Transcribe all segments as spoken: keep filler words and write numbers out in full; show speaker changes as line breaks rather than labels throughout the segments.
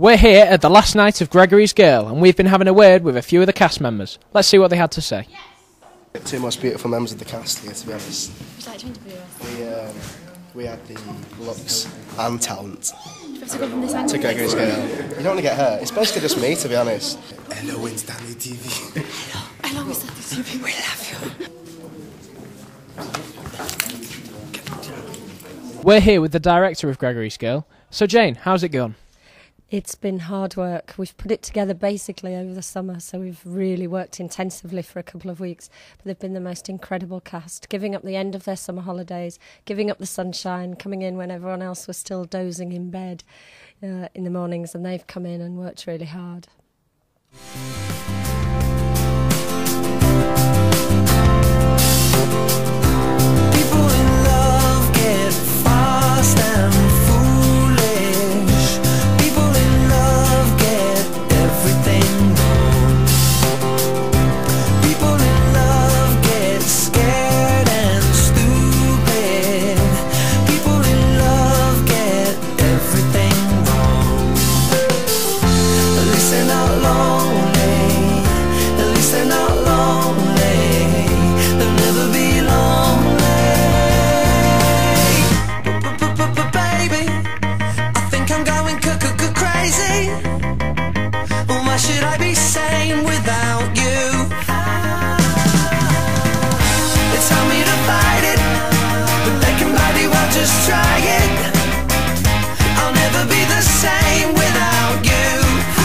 We're here at the last night of Gregory's Girl, and we've been having a word with a few of the cast members. Let's see what they had to say.
Two most beautiful members of the cast here, to be honest.
Would you like to interview us?
We, um, we had the looks and talent
To go from this angle.
to Gregory's Girl. You don't want to get hurt. It's basically just me, to be honest.
Hello, Winstanley T V.
Hello, hello, Winstanley T V. We love you.
We're here with the director of Gregory's Girl. So Jane, how's it gone?
It's been hard work. We've put it together basically over the summer, so we've really worked intensively for a couple of weeks. But they've been the most incredible cast, giving up the end of their summer holidays, giving up the sunshine, coming in when everyone else was still dozing in bed uh, in the mornings, and they've come in and worked really hard.
People in love get fast and foolish. People in love get everything wrong. People in love get scared and stupid. People in love get everything wrong. At least they're not lonely. At least they're not lonely. They'll never be lonely. But baby, I think I'm going crazy. Why should I be sane without you? They tell me to fight it, but they can bloody well just try it. I'll never be the same without you.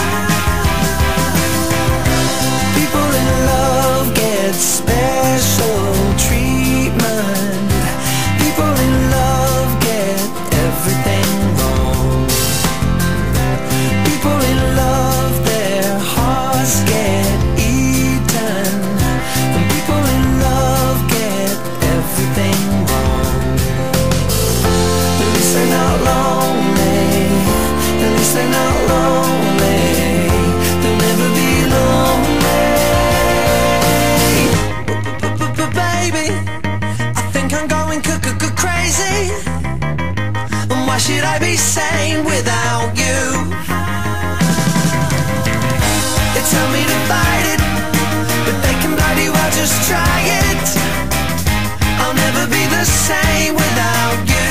People in love get special treatment. People in love get everything wrong. People in love, their hearts get eaten. And people in love get everything wrong. At least they're not lonely. At least they're not lonely. They'll never be lonely. But, but, but, but baby, I think I'm going crazy. And why should I be sane without you? They tell me to fight it, but they can bloody well just try it. I'll never be the same without you.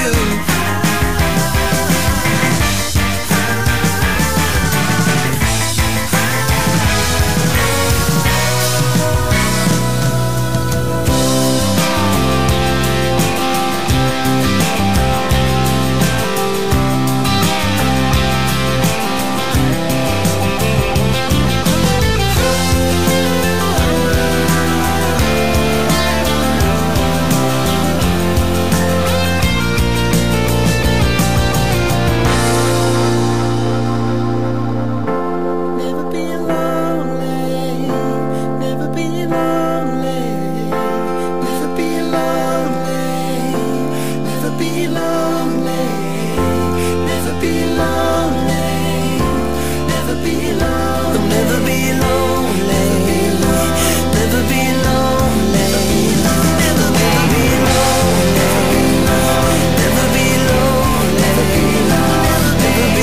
Never be lonely, never be lonely, never be lonely, never be lonely, never be lonely, never be lonely, never be lonely, never be lonely, never be lonely, never be lonely, never be lonely, never be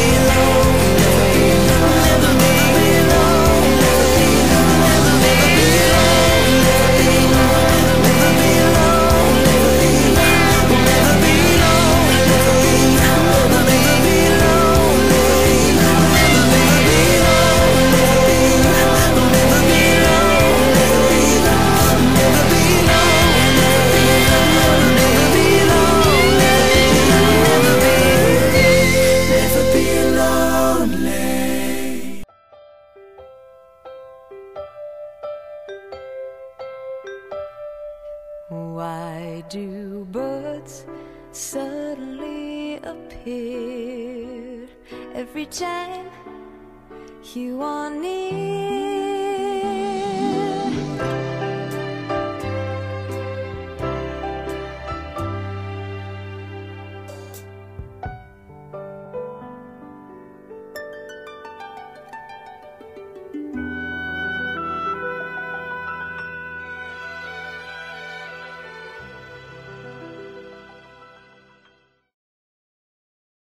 Why do birds suddenly appear every time you are near?